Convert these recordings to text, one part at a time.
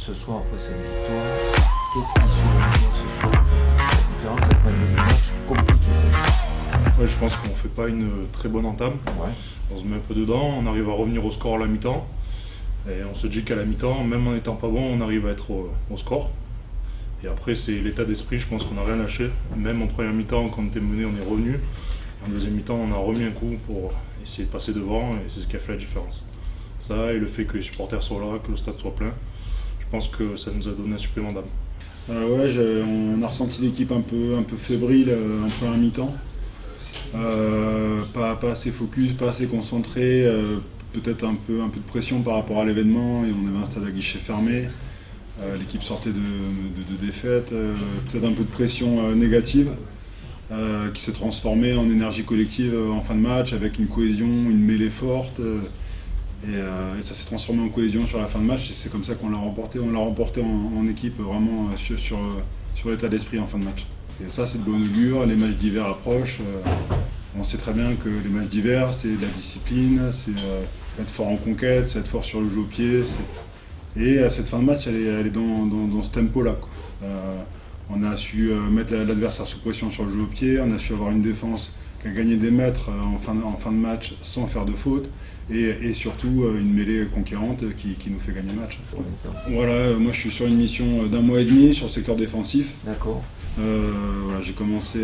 ce soir après cette victoire, qu'est-ce qui selon toi ce soir fait la différence après un match compliqué? Ouais, je pense qu'on ne fait pas une très bonne entame. Ouais. On se met un peu dedans, on arrive à revenir au score à la mi-temps. Et on se dit qu'à la mi-temps, même en n'étant pas bon, on arrive à être au score. Et après, c'est l'état d'esprit, je pense qu'on n'a rien lâché. Même en première mi-temps, quand on était mené, on est revenu. Et en deuxième mi-temps, on a remis un coup pour essayer de passer devant, et c'est ce qui a fait la différence. Ça, et le fait que les supporters soient là, que le stade soit plein, je pense que ça nous a donné un supplément d'âme. On a ressenti l'équipe un peu fébrile en première mi-temps. Pas assez focus, pas assez concentré, peut-être un peu de pression par rapport à l'événement, et on avait un stade à guichet fermé. L'équipe sortait de défaite, peut-être un peu de pression négative qui s'est transformée en énergie collective en fin de match avec une cohésion, une mêlée forte. Et ça s'est transformé en cohésion sur la fin de match, et c'est comme ça qu'on l'a remporté. On l'a remporté en équipe vraiment sur l'état d'esprit en fin de match. Et ça, c'est de bonne augure. Les matchs d'hiver approchent. On sait très bien que les matchs d'hiver, c'est de la discipline, c'est être fort en conquête, c'est être fort sur le jeu au pied. Et cette fin de match, elle est dans ce tempo-là. On a su mettre l'adversaire sous pression sur le jeu au pied, on a su avoir une défense qui a gagné des mètres en fin de match sans faire de faute, et surtout une mêlée conquérante qui nous fait gagner le match. Voilà, moi je suis sur une mission d'un mois et demi sur le secteur défensif. D'accord. Voilà, je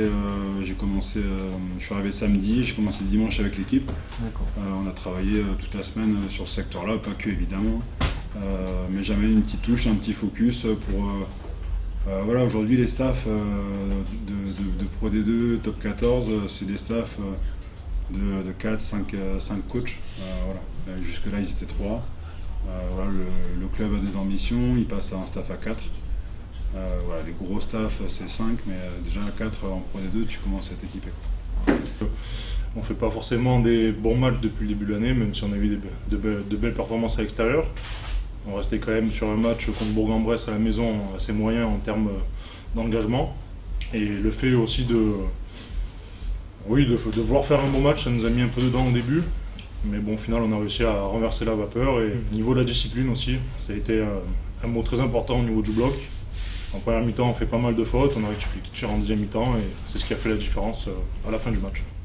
suis arrivé samedi, j'ai commencé dimanche avec l'équipe. On a travaillé toute la semaine sur ce secteur-là, pas que évidemment, mais j'amène une petite touche, un petit focus pour... voilà, aujourd'hui les staffs de Pro D2, Top 14, c'est des staffs de 4, 5 coachs. Voilà. Jusque-là ils étaient 3. Voilà, le club a des ambitions, il passe à un staff à 4. Voilà, les gros staffs c'est 5, mais déjà à 4 en Pro D2 tu commences à être équipé. On ne fait pas forcément des bons matchs depuis le début de l'année, même si on a eu de belles performances à l'extérieur. On restait quand même sur un match contre Bourg-en-Bresse à la maison assez moyen en termes d'engagement. Et le fait aussi de vouloir faire un bon match, ça nous a mis un peu dedans au début. Mais bon, au final, on a réussi à renverser la vapeur. Et au niveau de la discipline aussi, ça a été un mot très important au niveau du bloc. En première mi-temps, on fait pas mal de fautes, on a rectifié en deuxième mi-temps, et c'est ce qui a fait la différence à la fin du match.